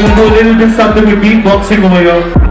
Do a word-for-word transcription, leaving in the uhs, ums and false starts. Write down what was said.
gonna do a little bit something with beatboxing over here.